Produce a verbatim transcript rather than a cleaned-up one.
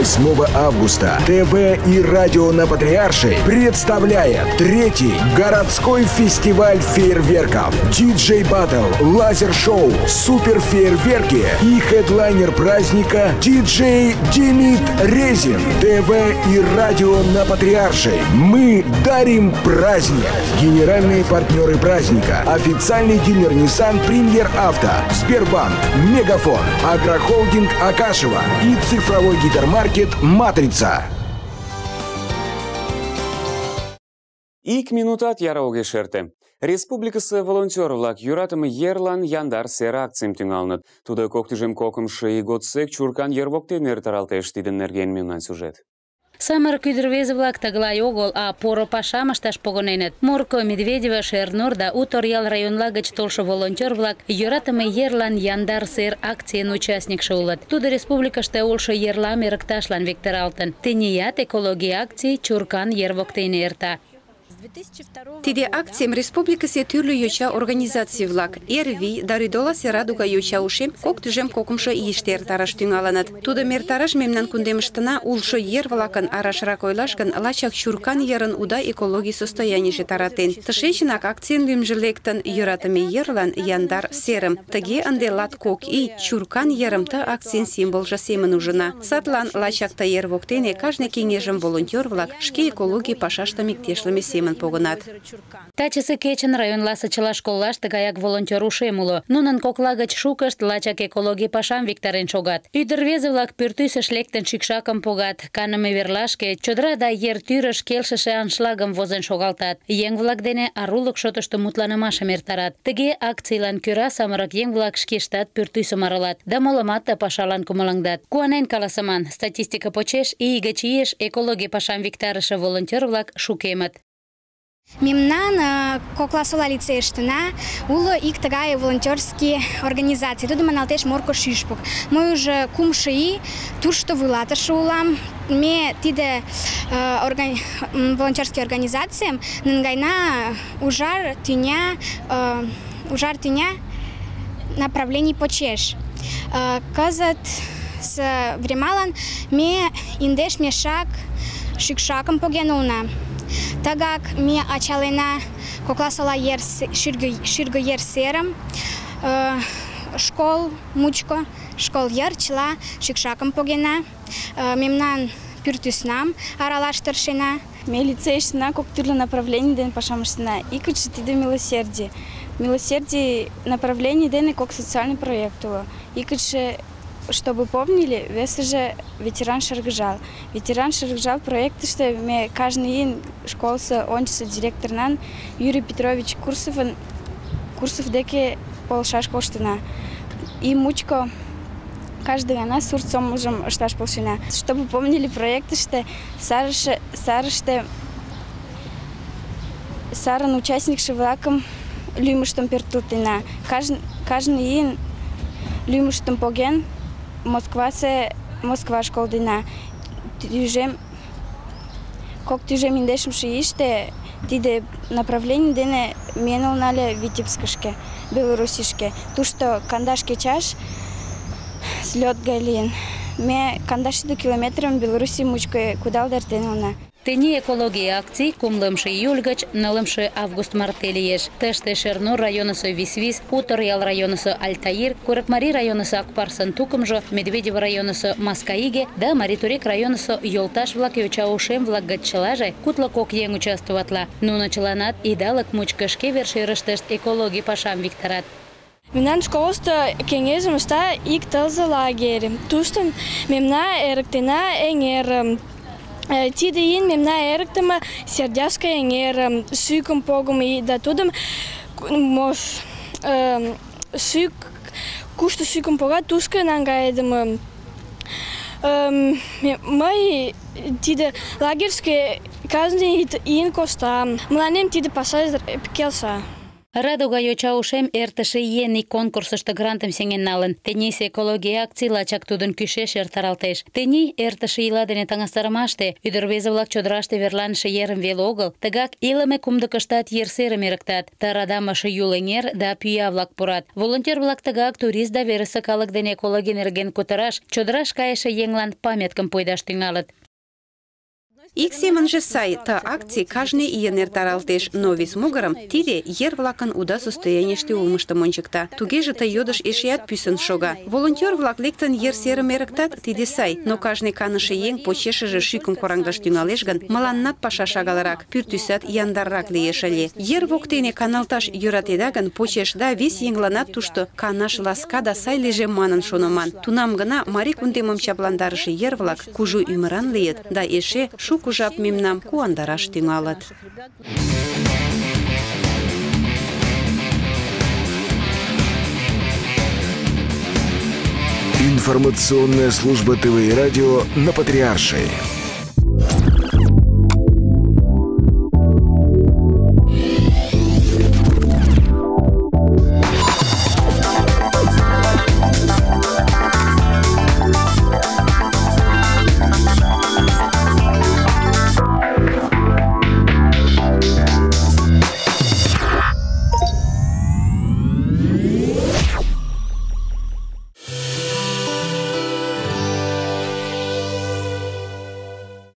восьмого августа ТВ и радио на Патриаршей представляет третий городской фестиваль фейерверков. Диджей Баттл, лазер-шоу, супер-фейерверки и хедлайнер праздника диджей Демид Резин. ТВ и радио на Патриаршей. Мы дарим праздник. Генеральные партнеры праздника. Официальный дилер Nissan Премьер Авто, Сбербанк, Мегафон, Агрохолдинг Акашева и цифровой гипермаркет Матрица. Ик минутат ярауге шерте. Республикасы волонтер-влак юратымы ерлан яндар сер акциям тюнгалнат. Туда коктыжем кокымшы и годсек чуркан ервоктенер таралтеш тиден нерген мюнан сюжет. Самырык ӱдыр-рвезе-влак тыглай огыл, а поро пашам ышташ погыненыт. Морко, Медведево, Шернур да Утор-Ял районла гыч толшо волонтер-влак йӧратыме ерлан яндар сер акцийын участникше улыт. Тудо республикыште улшо ерлам эрыкташлан виктаралтын. Теният экология акций чуркан ер воктене эрта. Тиде акциям республикасе тӱрлӧ йоча организаций-влак Эрви да Рӱдола Радуга йоча ушем кок тӱжем кокымшо ийыште эртараш тӱҥалыныт. Тудым эртараш мемнан кундемыштына улшо ер-влакын, арашрак ойлаш гын, лачак чуркан ерын уда экологий состоянийже таратен. Тышечынак акцийын лӱмжӧ лектын «Йӧратыме ерлан яндар серым». Тыге ынде латкок ий чуркан ерым ты акцийын символжо семын ужына. Садлан лачак ты ер воктене кажне кеҥежым волонтер-влак шке экологий пашаштым иктешлыме семын погынат. Тачысе кечын районласе чыла школлаште гаяк волонтер ушем уло. Нунын кокла гыч шукышт лачак экологий пашам виктарен шогат. Ӱдыр-рвезе-влак пӱртӱсыш лектын шӱкшакым погат, каныме верлашке, чодыра да ер тӱрыш келшыше аншлагым возен шогалтат. Еҥ-влак дене арулык шотышто мутланымашым эртарат. Тыге акцийлан кӧра самырык еҥ-влак шкештат пӱртӱсым аралат да молымат ты пашалан кумылаҥдат. Куанен каласыман, статистика почеш ий гыч ийыш экологий пашам виктарыше волонтер-влак шукемыт. Мемнан Кокласола лицейыштына уло ик тыгай волонтерский организаций. Тудо маналтеш Морко шӱшпык. Мый уже кумшо ий тушто вуйлатыше улам. Ме тиде волонтерский организацийым наҥгайна ужар тӱня, ужар тӱня направлений почеш. Кызыт с времалан ме индеш мешак шӱкшакым поген улына. Тыгак ме ачалена Кокласола ер шӱргӧ ер серым, школ мучко, школ йыр чыла шӱкшакым погена, мемнан пӱртӱснам аралаш тыршена. Ме лицейыштына кок тӱрлӧ направлений дене пашам ыштена. Икытше тиде милосердие. Милосердие направлений дене кок социальный проект уло. Икытше, чтобы помнили, весыже ветеран шыргыжал. Ветеран шыргыжал проектыште ме каждый ийын школсы ончысо директорнан Юрий Петрович Курсовын Курсов деке полшаш коштына. И мучко каждый гана сурт сомылжым ышташ полшена. Чтобы помнили проектыште сарыше сарыште сарын участникше-влакым лӱмыштым пӧртылтена. Каждый ийын лӱмыштым поген Москвасе Москва школ дена. Тӱжем кок тӱжем индешымше ийыште тиде направлений дене миен улнале Витебскышке, Белорусишке. Тушто кандаш кечаш слёт гай лийын. Ме кандашшӱдӧ километрым Белоруссий мучко кудал эртен улына. Тений экология акций кумлымшы июль гыч нылымшы август марте лиеш. Тыште Шернур районысо Висвис, Утор-Ял районысо Альтаир, Курыкмарий районысо Акпарсын тукымжо, Медведево районысо Маскаиге да Маритурек районысо йолташ-влак йоча ушем-влак гыч чылаже кудло кок еҥ участвоватла. Нуно чыланат идалык мучко шке вершӧрыштышт экологий пашам виктарат. Мемнан школышто кеҥежым ышта ик тылзе лагерь. Тушто мемна эрыктена эҥерым. Тиде ийын мемна эрыктыме Сердяшка эҥерым, шӱкым погымо да тудым шӱк кушто шӱкым погат, тушко наҥгайыдыме. Мый тиде лагерьышке кажне ийын коштам. Мыланем тиде паша келша. Радуга йоча ушем эртыше еен ик конкурсышто грантым сеҥен налын. Тенийсе экология акций лачак тудын кӱшеш эртаралтеш. Тений эртыше ила дене таҥастарымаште ӱдыр-рвезе-влак чодыраште верланыше ерым веле огыл, тыгак илыме кумдыкыштат ер серым эрыктат. Ты радамыше Юл эҥер да пӱя-влак пурат. Волонтер-влак тыгак турист да верысе калык дене экологий нерген кутыраш, чодыраш кайыше еҥлан памяткым пуэдаш тӱҥалыт. Ик семынже сай, ты акций кажне ийын эртаралтеш, но вес могырым тиде ер-влакын уда состоянийыште улмыштым ончыкта. Тугеже ты йодыш эшеат пӱсын шога. Волонтер-влак лектын ер серым эрыктат, тиде сай, но кажне каныше еҥ почешыже шӱкым кораҥдаш тӱҥалеш гын, мыланнат паша шагалрак, пӱртӱсат яндаррак лиеш ыле. Ер воктене каналташ йӧратеда гын, почешда вес еҥланат тушто канаш ласка да сай лийже манын шоныман. Тунам гына марий кундемым чапландарыше ер-влак кужу ӱмыран лийыт да эше шуко жап мемнам куандараш тӱҥалыт. Информационная служба ТВ и радио на Патриаршей.